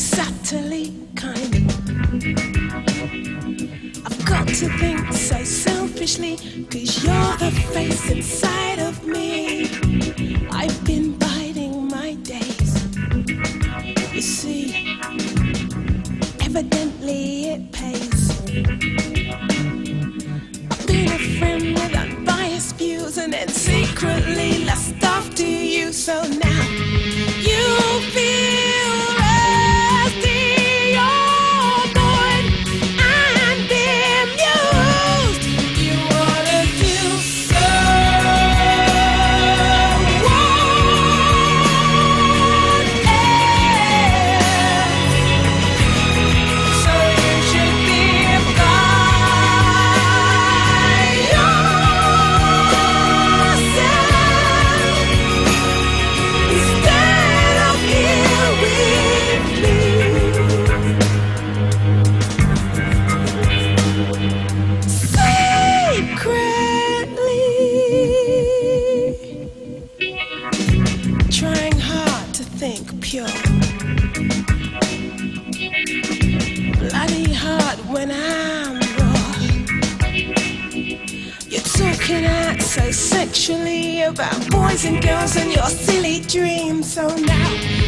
subtly, kind of. I've got to think so selfishly, 'cause you're the face inside of me. I've been biding my days. You see, evidently it pays. I've been a friend with unbiased views and then secretly lust after you. So now you feel rusty, you're bored and bemused. You wanna do so what else? So you should be by yourself instead of here with me. Secretly trying hard to think pure, bloody hard when I'm raw. You're talking out so sexually about boys and girls and your silly dreams. So now